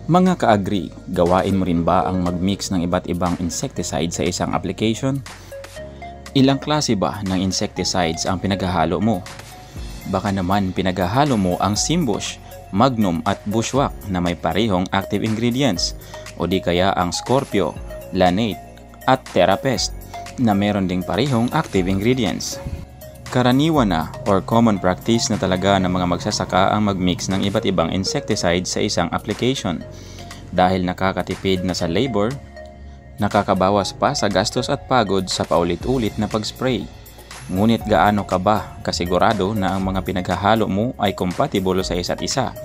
Mga ka-agri, gawain mo rin ba ang mag-mix ng iba't ibang insecticide sa isang application? Ilang klase ba ng insecticides ang pinaghahalo mo? Baka naman pinaghahalo mo ang Simbush, Magnum at Bushwhack na may parehong active ingredients, o di kaya ang Scorpio, Lanate at Therapest na meron ding parehong active ingredients. Karaniwan na or common practice na talaga ng mga magsasaka ang mag-mix ng iba't ibang insecticide sa isang application dahil nakakatipid na sa labor, nakakabawas pa sa gastos at pagod sa paulit-ulit na pag-spray. Ngunit gaano ka ba kasigurado na ang mga pinaghahalo mo ay compatible sa isa't isa?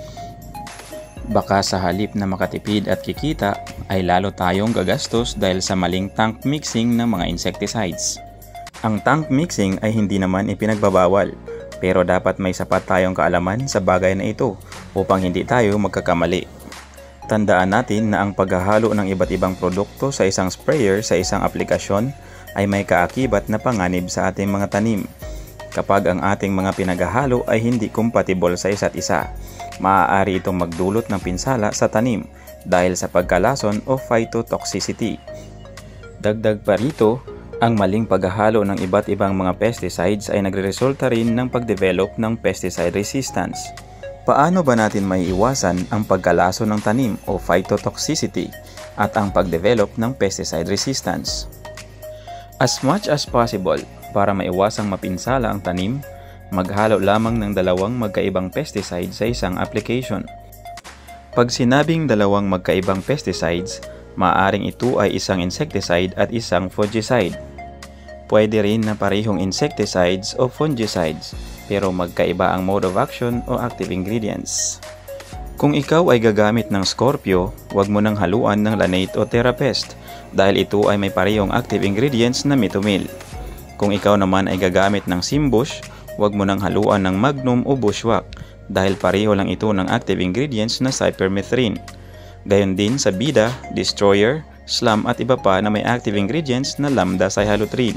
Baka sa halip na makatipid at kikita ay lalo tayong gagastos dahil sa maling tank mixing ng mga insecticides. Ang tank mixing ay hindi naman ipinagbabawal, pero dapat may sapat tayong kaalaman sa bagay na ito upang hindi tayo magkakamali. Tandaan natin na ang paghahalo ng iba't ibang produkto sa isang sprayer sa isang aplikasyon ay may kaakibat na panganib sa ating mga tanim. Kapag ang ating mga pinaghahalo ay hindi compatible sa isa't isa, maaari itong magdulot ng pinsala sa tanim dahil sa pagkalason o phytotoxicity. Dagdag pa rito, ang maling paghahalo ng iba't ibang mga pesticides ay nagreresulta rin ng pagdevelop ng pesticide resistance. Paano ba natin maiiwasan ang pagkalaso ng tanim o phytotoxicity at ang pagdevelop ng pesticide resistance? As much as possible, para maiwasang mapinsala ang tanim, maghalo lamang ng dalawang magkaibang pesticide sa isang application. Pag sinabing dalawang magkaibang pesticides, maaaring ito ay isang insecticide at isang fungicide. Pwede rin na parehong insecticides o fungicides, pero magkaiba ang mode of action o active ingredients. Kung ikaw ay gagamit ng Scorpio, huwag mo nang haluan ng Lanate o Therapest dahil ito ay may parehong active ingredients na Mitomyl. Kung ikaw naman ay gagamit ng Simbush, huwag mo nang haluan ng Magnum o Bushwhack dahil pareho lang ito ng active ingredients na cypermethrin. Gayon din sa Bida, Destroyer, Slum at iba pa na may active ingredients na lambda-cyhalothrin.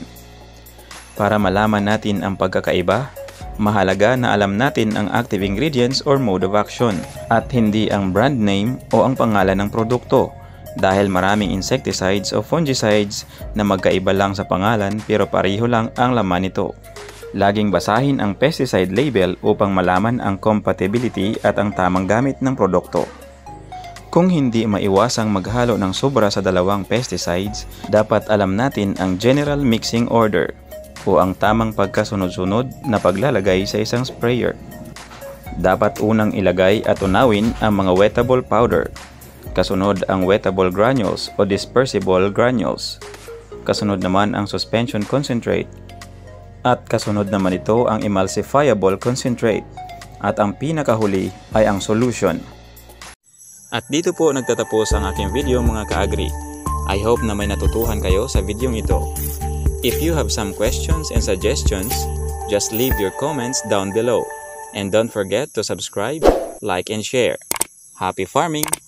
Para malaman natin ang pagkakaiba, mahalaga na alam natin ang active ingredients or mode of action at hindi ang brand name o ang pangalan ng produkto dahil maraming insecticides o fungicides na magkaiba lang sa pangalan pero pareho lang ang laman nito. Laging basahin ang pesticide label upang malaman ang compatibility at ang tamang gamit ng produkto. Kung hindi maiwasang maghalo ng sobra sa dalawang pesticides, dapat alam natin ang general mixing order o ang tamang pagkasunod-sunod na paglalagay sa isang sprayer. Dapat unang ilagay at unawin ang mga wettable powder. Kasunod ang wettable granules o dispersible granules. Kasunod naman ang suspension concentrate. At kasunod naman ito ang emulsifiable concentrate. At ang pinakahuli ay ang solution. At dito po nagtatapos ang aking video mga ka-agri. I hope na may natutuhan kayo sa video ito. If you have some questions and suggestions, just leave your comments down below. And don't forget to subscribe, like and share. Happy farming!